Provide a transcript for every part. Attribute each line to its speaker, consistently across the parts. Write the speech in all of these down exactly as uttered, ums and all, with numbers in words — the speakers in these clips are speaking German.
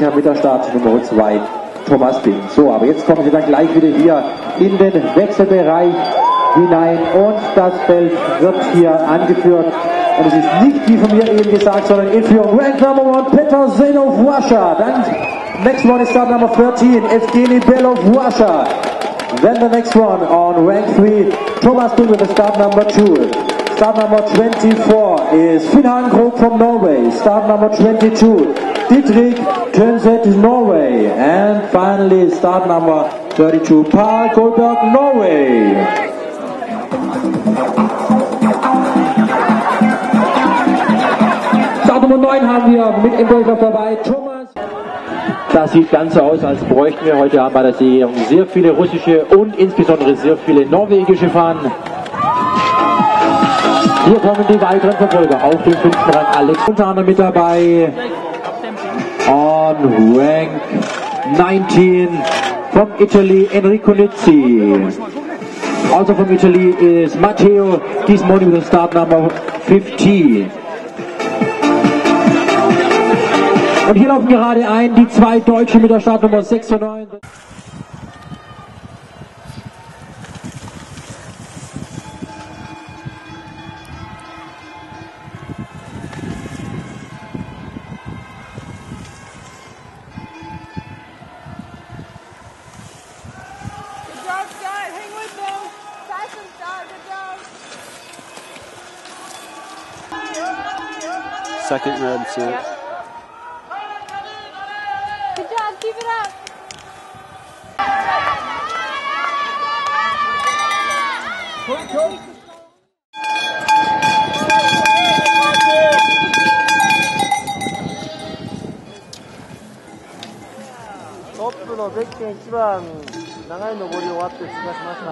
Speaker 1: sicher mit der Start Nummer zwei, Thomas Bing. So, aber jetzt kommen sie dann gleich wieder hier in den Wechselbereich hinein und das Feld wird hier angeführt. Und es ist nicht, wie von mir eben gesagt, sondern in Führung Rank Number one, Peter Zin of Russia. Dann next one is start number thirteen, Evgeny Bell of Russia. Then the next one on rank three, Thomas Bing with the start number two. Start number twenty-four is Finan Krog from Norway. Start number twenty-two, Dietrich Tønseth, Norway. And finally, start number thirty-two, Paul Goldberg, Norway. Start Nummer neun haben wir mit im Durchlauf dabei, Thomas. Das sieht ganz so aus, als bräuchten wir heute Abend bei der Siegerehrung sehr viele russische und insbesondere sehr viele norwegische Fahnen. Hier kommen die weiteren Verfolger auf den fünften Rang. Alex Fontana mit dabei. On rank nineteen from Italy, Enrico Nizzi. Also from Italy is Matteo Gismoni with the start number fifteen. Und hier laufen gerade ein die zwei Deutschen mit der Startnummer sechsundneunzig.
Speaker 2: Second red suit.
Speaker 3: Yeah. Good job, keep it up.
Speaker 4: Cool, cool.トップのゼッケンいちばん、長い上り終わって通過しました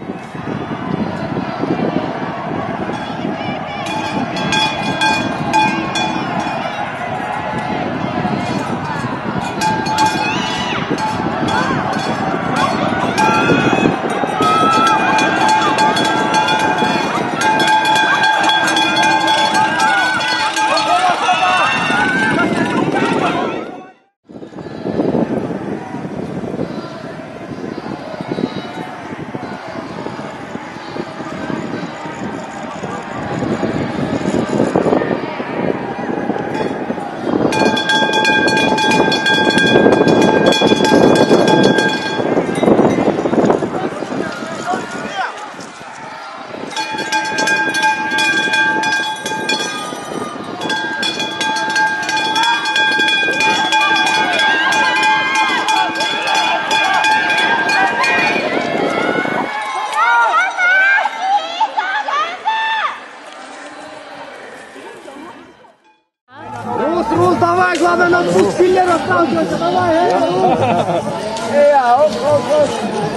Speaker 4: 。Давай, главное, надо сильно расталкиваться, давай, эй! Эй, оп, оп, оп!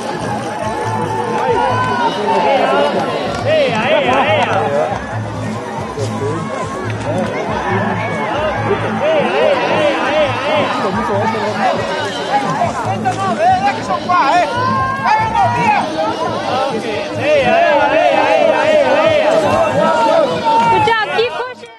Speaker 4: Эй, эй, эй, эй!
Speaker 3: Good job, keep pushing.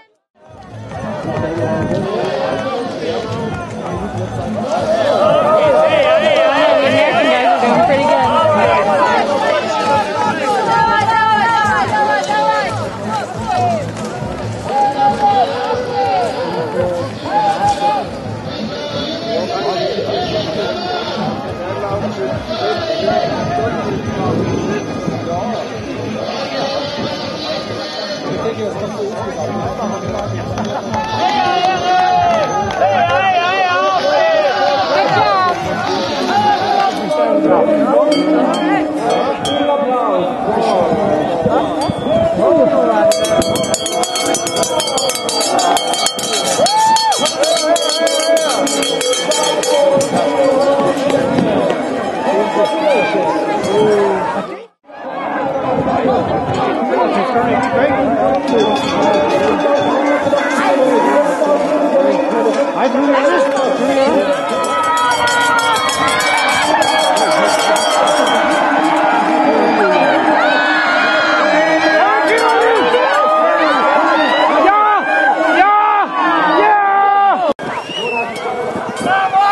Speaker 4: Bravo!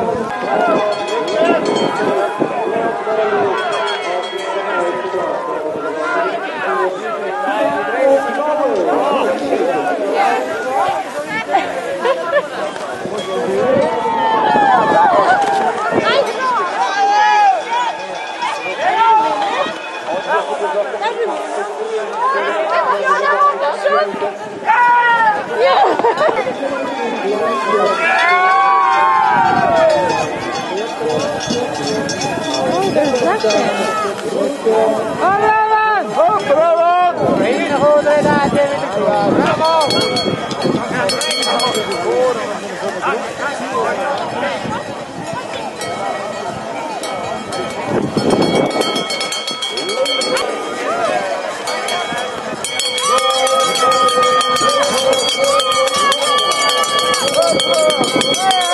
Speaker 4: Bravo!